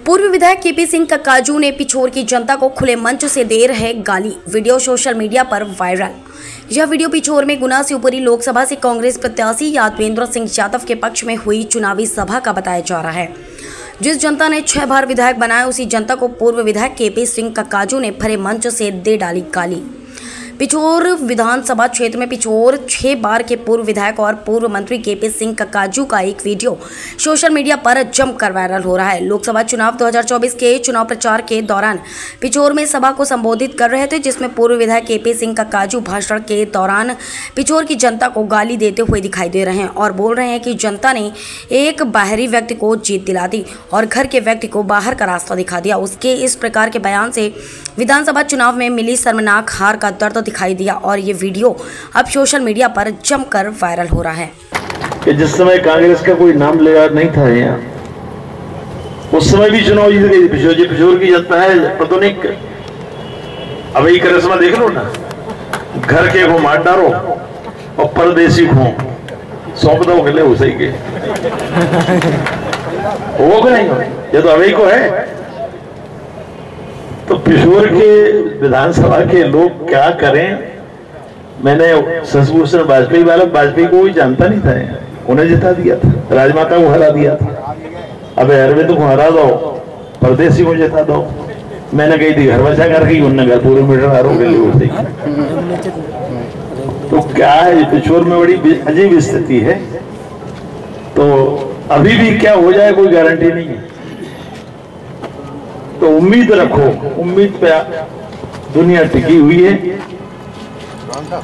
पूर्व विधायक केपी सिंह कक्काजू ने पिछोर की जनता को खुले मंच से दे रहे गाली। वीडियो सोशल मीडिया पर वायरल। यह वीडियो पिछोर में गुना शिवपुरी लोकसभा से कांग्रेस प्रत्याशी यादवेंद्र सिंह यादव के पक्ष में हुई चुनावी सभा का बताया जा रहा है। जिस जनता ने 6 बार विधायक बनाया, उसी जनता को पूर्व विधायक केपी सिंह कक्काजू ने भरे मंच से दे डाली गाली। पिछोर विधानसभा क्षेत्र में पिछोर 6 बार के पूर्व विधायक और पूर्व मंत्री केपी सिंह कक्काजू का एक वीडियो सोशल मीडिया पर जमकर वायरल हो रहा है। लोकसभा चुनाव 2024 के चुनाव प्रचार के दौरान पिछोर में सभा को संबोधित कर रहे थे, जिसमें पूर्व विधायक केपी सिंह कक्काजू भाषण के दौरान पिछोर की जनता को गाली देते हुए दिखाई दे रहे हैं और बोल रहे हैं कि जनता ने एक बाहरी व्यक्ति को जीत दिला दी और घर के व्यक्ति को बाहर का रास्ता दिखा दिया। उसके इस प्रकार के बयान से विधानसभा चुनाव में मिली शर्मनाक हार का दर्द दिखाई दिया और ये वीडियो अब सोशल मीडिया पर जमकर वायरल हो रहा है। कि जिस समय कांग्रेस का कोई नाम लेगा नहीं था यहाँ, उस समय भी चुनाव जीत गई। पिछोर की जनता है पतोनिक। अब यही करिश्मा देख लो ना, घर के को मार डालो और परदेसी को सौंप दो गले उसे के वो को नहीं, ये तो अभी को है। तो पिछोर के विधानसभा के लोग क्या करें। मैंने शशिभूषण वाजपेयी को भी जानता नहीं था, उन्हें जिता दिया था, राजमाता को हरा दिया था। अब अरविंद को हरा दो, परदेसी को जिता दो। मैंने कही थी घर बचा कर गई, उन्होंने घर पूरे मीटर हारों के लिए उठे। तो क्या है, पिछोर में बड़ी अजीब स्थिति है। तो अभी भी क्या हो जाए कोई गारंटी नहीं है। तो उम्मीद रखो, उम्मीद पे दुनिया टिकी हुई है।